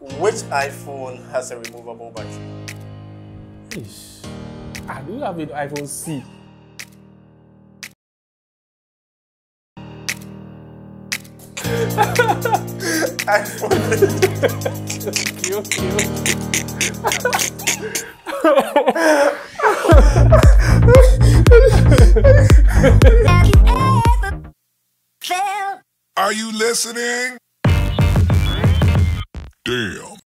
Which iPhone has a removable battery? Ish. I do have an iPhone C. iPhone. Okay. Are you listening? Damn.